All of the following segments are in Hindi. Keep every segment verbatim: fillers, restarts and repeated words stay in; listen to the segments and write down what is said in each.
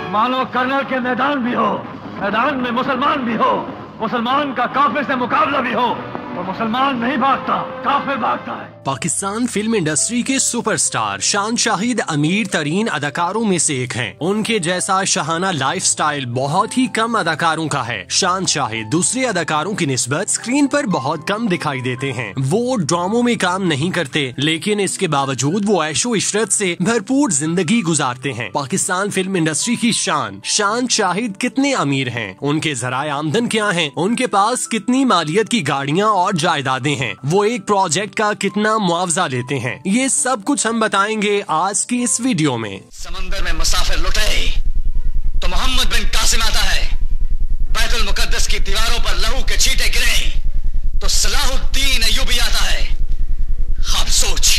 मानो कर्नल के मैदान भी हो, मैदान में मुसलमान भी हो, मुसलमान का काफिर से मुकाबला भी हो, और मुसलमान नहीं भागता, काफिर भागता है। पाकिस्तान फिल्म इंडस्ट्री के सुपरस्टार शान शाहिद अमीर तरीन अदाकारों में से एक हैं। उनके जैसा शाहाना लाइफस्टाइल बहुत ही कम अदाकारों का है। शान शाहिद दूसरे अदाकारों की निस्बत स्क्रीन पर बहुत कम दिखाई देते हैं। वो ड्रामों में काम नहीं करते, लेकिन इसके बावजूद वो ऐशो इशरत से भरपूर जिंदगी गुजारते हैं। पाकिस्तान फिल्म इंडस्ट्री की शान शान शाहिद कितने अमीर हैं, उनके जराए आमदन क्या हैं, उनके पास कितनी मालियत की गाड़ियाँ और जायदादें हैं, वो एक प्रोजेक्ट का कितना मुआवजा लेते हैं, ये सब कुछ हम बताएंगे आज की इस वीडियो में। समंदर में मुसाफिर लुटे तो मोहम्मद बिन कासिम आता है, बैतुल मुकद्दस की दीवारों पर लहू के छींटे गिरे तो सलाहुद्दीन अय्यूबी आता है। अब सोच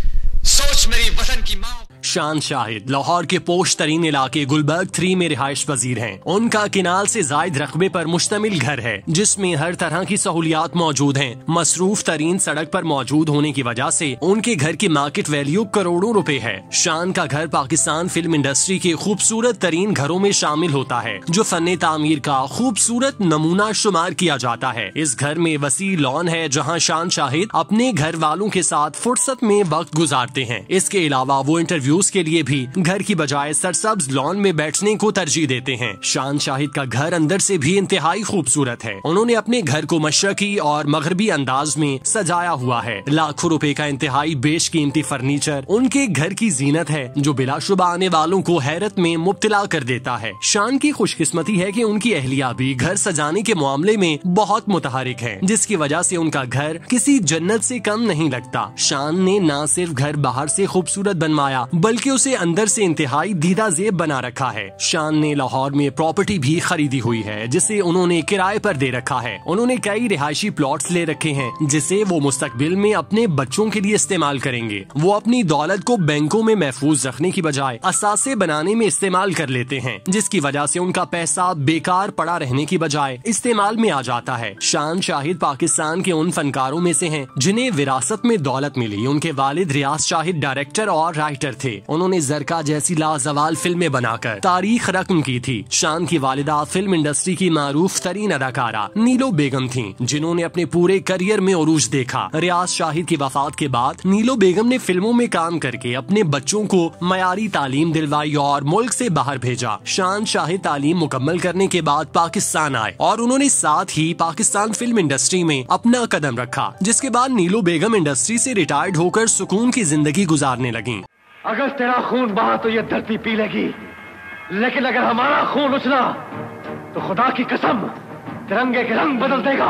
सोच मेरी वतन की माँ। शान शाहिद लाहौर के पोश तरीन इलाके गुलबर्ग थ्री में रिहाइश पजीर हैं। उनका किनाल से जायद रकबे पर मुश्तमिल घर है, जिसमें हर तरह की सहूलियात मौजूद हैं। मसरूफ तरीन सड़क पर मौजूद होने की वजह से उनके घर की मार्केट वैल्यू करोड़ों रुपए है। शान का घर पाकिस्तान फिल्म इंडस्ट्री के खूबसूरत तरीन घरों में शामिल होता है, जो फन्ने तामीर का खूबसूरत नमूना शुमार किया जाता है। इस घर में वसी लॉन है, जहाँ शान शाहिद अपने घर वालों के साथ फुर्सत में वक्त गुजारते हैं। इसके अलावा वो इंटरव्यू के लिए भी घर की बजाय सरसब्ज लॉन में बैठने को तरजीह देते हैं। शान शाहिद का घर अंदर से भी इंतहाई खूबसूरत है। उन्होंने अपने घर को मशरकी और मगरबी अंदाज में सजाया हुआ है। लाखों रुपए का इंतहाई बेशकीमती फर्नीचर उनके घर की जीनत है, जो बिलाशुबा आने वालों को हैरत में मुब्तला कर देता है। शान की खुशकिस्मती है कि उनकी अहलिया भी घर सजाने के मामले में बहुत मुतहरिक है, जिसकी वजह से उनका घर किसी जन्नत से कम नहीं लगता। शान ने न सिर्फ घर बाहर से खूबसूरत बनवाया, बल्कि उसे अंदर से इंतहाई दीदा जेब बना रखा है। शान ने लाहौर में प्रॉपर्टी भी खरीदी हुई है, जिसे उन्होंने किराए पर दे रखा है। उन्होंने कई रिहायशी प्लॉट्स ले रखे हैं, जिसे वो मुस्तकबिल में अपने बच्चों के लिए इस्तेमाल करेंगे। वो अपनी दौलत को बैंकों में महफूज रखने की बजाय असासे बनाने में इस्तेमाल कर लेते हैं, जिसकी वजह से उनका पैसा बेकार पड़ा रहने की बजाय इस्तेमाल में आ जाता है। शान शाहिद पाकिस्तान के उन फनकारों में से हैं, जिन्हें विरासत में दौलत मिली। उनके वालिद रियाज शाहिद डायरेक्टर और राइटर थे। उन्होंने जरका जैसी लाजवाल फिल्में बनाकर तारीख रकम की थी। शान की वालिदा फिल्म इंडस्ट्री की मारूफ तरीन अदाकारा नीलो बेगम थीं, जिन्होंने अपने पूरे करियर में उरूज देखा। रियाज शाहिद की वफात के बाद नीलो बेगम ने फिल्मों में काम करके अपने बच्चों को मयारी तालीम दिलवाई और मुल्क से बाहर भेजा। शान शाहिद तालीम मुकम्मल करने के बाद पाकिस्तान आए और उन्होंने साथ ही पाकिस्तान फिल्म इंडस्ट्री में अपना कदम रखा, जिसके बाद नीलो बेगम इंडस्ट्री से रिटायर्ड होकर सुकून की जिंदगी गुजारने लगी। अगर तेरा खून बहा तो ये धरती पी लेगी, लेकिन अगर हमारा खून उछला तो खुदा की कसम तिरंगे के रंग बदल देगा।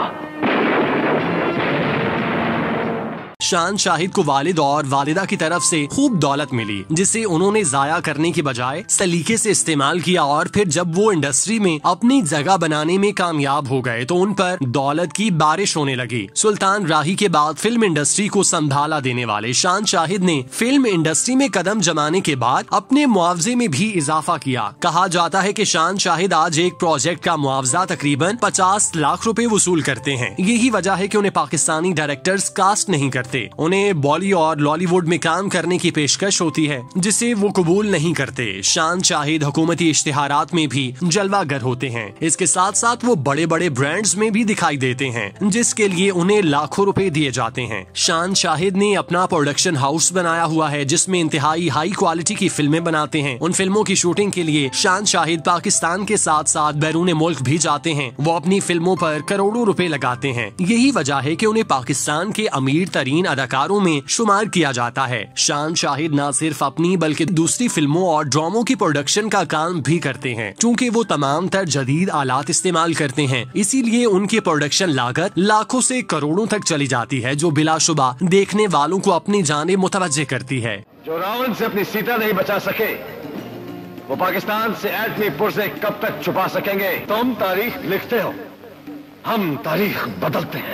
शान शाहिद को वालिद और वालिदा की तरफ से खूब दौलत मिली, जिसे उन्होंने जाया करने की बजाय सलीके से इस्तेमाल किया, और फिर जब वो इंडस्ट्री में अपनी जगह बनाने में कामयाब हो गए तो उन पर दौलत की बारिश होने लगी। सुल्तान राही के बाद फिल्म इंडस्ट्री को संभाला देने वाले शान शाहिद ने फिल्म इंडस्ट्री में कदम जमाने के बाद अपने मुआवजे में भी इजाफा किया। कहा जाता है कि शान शाहिद आज एक प्रोजेक्ट का मुआवजा तकरीबन पचास लाख रुपए वसूल करते हैं। यही वजह है कि उन्हें पाकिस्तानी डायरेक्टर्स कास्ट नहीं करते। उन्हें बॉली और लॉलीवुड में काम करने की पेशकश होती है, जिसे वो कबूल नहीं करते। शान शाहिद हुकूमती इश्तिहारात में भी जलवागर होते हैं। इसके साथ साथ वो बड़े बड़े ब्रांड्स में भी दिखाई देते हैं, जिसके लिए उन्हें लाखों रुपए दिए जाते हैं। शान शाहिद ने अपना प्रोडक्शन हाउस बनाया हुआ है, जिसमें इंतहाई हाई क्वालिटी की फिल्में बनाते हैं। उन फिल्मों की शूटिंग के लिए शान शाहिद पाकिस्तान के साथ साथ बैरून मुल्क भी जाते हैं। वो अपनी फिल्मों पर करोड़ों रुपए लगाते हैं। यही वजह है कि उन्हें पाकिस्तान के अमीर तरीन अदाकारों में शुमार किया जाता है। शान शाहिद न सिर्फ अपनी बल्कि दूसरी फिल्मों और ड्रामों की प्रोडक्शन का काम भी करते हैं। चूँकि वो तमाम तर जदीद आलात इस्तेमाल करते हैं, इसीलिए उनकी प्रोडक्शन लागत लाखों से करोड़ों तक चली जाती है, जो बिलाशुबा देखने वालों को अपनी जाने मुतवज्जे करती है। जो रावण से अपनी सीता नहीं बचा सके, वो पाकिस्तान से एटमी पुर्जे कब तक छुपा सकेंगे? तुम तारीख लिखते हो, हम तारीख बदलते हैं।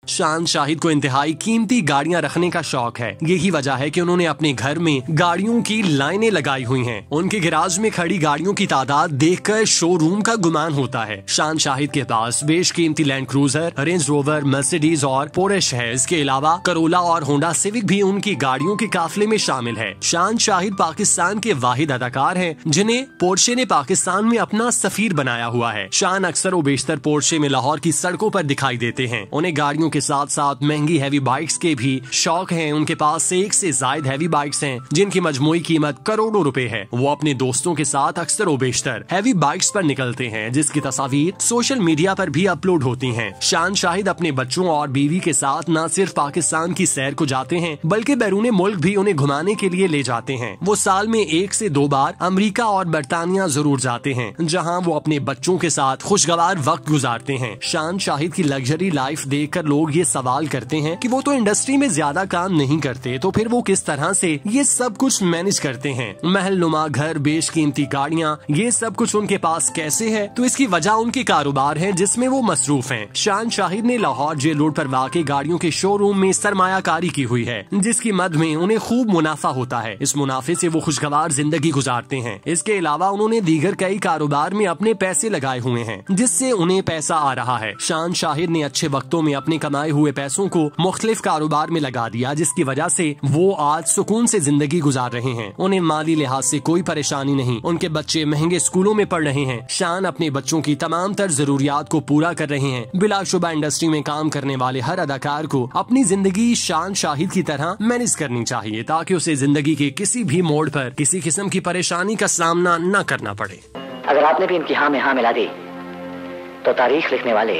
शान शाहिद को इंतहाई कीमती गाड़ियां रखने का शौक है। यही वजह है कि उन्होंने अपने घर में गाड़ियों की लाइनें लगाई हुई हैं। उनके गैराज में खड़ी गाड़ियों की तादाद देखकर शोरूम का गुमान होता है। शान शाहिद के पास बेशकीमती Land Cruiser, Range Rover, Mercedes और पोर्श है। इसके अलावा करोला और होंडा सिविक भी उनकी गाड़ियों के काफिले में शामिल है। शान शाहिद पाकिस्तान के वाहिद अदाकार हैं जिन्हें पोर्शे ने पाकिस्तान में अपना सफीर बनाया हुआ है। शान अक्सर व बेशतर पोर्शे में लाहौर की सड़कों पर दिखाई देते हैं। उन्हें गाड़ियों के साथ साथ महंगी हैवी बाइक्स के भी शौक हैं। उनके पास एक से ज्यादा हैवी बाइक्स हैं जिनकी मजमूई कीमत करोड़ों रुपए है। वो अपने दोस्तों के साथ अक्सर व बेशतर हैवी बाइक्स पर निकलते हैं जिसकी तस्वीर सोशल मीडिया पर भी अपलोड होती हैं। शान शाहिद अपने बच्चों और बीवी के साथ न सिर्फ पाकिस्तान की सैर को जाते हैं बल्कि बैरून मुल्क भी उन्हें घुमाने के लिए ले जाते हैं। वो साल में एक से दो बार अमेरिका और बरतानिया जरूर जाते हैं जहाँ वो अपने बच्चों के साथ खुशगवार वक्त गुजारते हैं। शान शाहिद की लग्जरी लाइफ देखकर लोग ये सवाल करते हैं कि वो तो इंडस्ट्री में ज्यादा काम नहीं करते तो फिर वो किस तरह से ये सब कुछ मैनेज करते हैं। महल नुमा घर, बेशकीमती गाड़ियाँ, ये सब कुछ उनके पास कैसे है? तो इसकी वजह उनके कारोबार है जिसमें वो मसरूफ हैं। शान शाहिद ने लाहौर जेल रोड पर वाक़ई गाड़ियों के शोरूम में सरमायाकारी की हुई है जिसकी मद में उन्हें खूब मुनाफा होता है। इस मुनाफे से वो खुशगवार जिंदगी गुजारते हैं। इसके अलावा उन्होंने दीगर कई कारोबार में अपने पैसे लगाए हुए हैं जिससे उन्हें पैसा आ रहा है। शान शाहिद ने अच्छे वक्तों में अपने कमाए हुए पैसों को मुख्तलिफ कारोबार में लगा दिया जिसकी वजह से वो आज सुकून से जिंदगी गुजार रहे हैं। उन्हें माली लिहाज से कोई परेशानी नहीं। उनके बच्चे महंगे स्कूलों में पढ़ रहे हैं। शान अपने बच्चों की तमाम तर जरूरियात को पूरा कर रहे हैं। बिलाशुबा इंडस्ट्री में काम करने वाले हर अदाकार को अपनी जिंदगी शान शाहिद की तरह मैनेज करनी चाहिए ताकि उसे जिंदगी के किसी भी मोड़ पर किसी किस्म की परेशानी का सामना न करना पड़े। अगर आपने भी इनकी हाँ में हाँ मिला दी तो तारीख लिखने वाले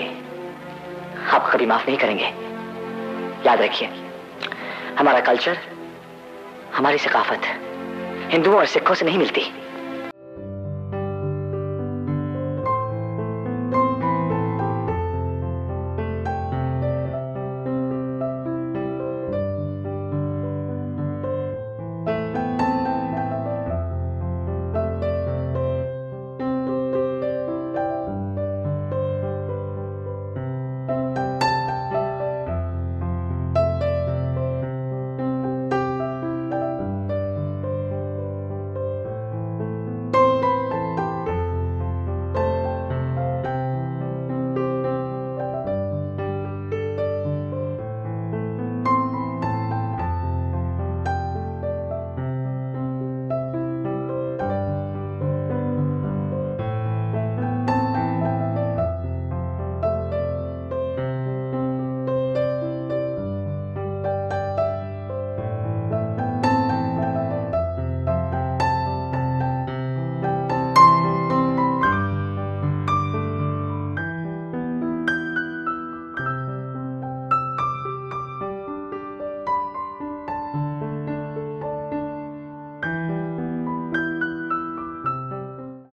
आप कभी माफ नहीं करेंगे। याद रखिए, हमारा कल्चर, हमारी सकाफत हिंदुओं और सिखों से नहीं मिलती।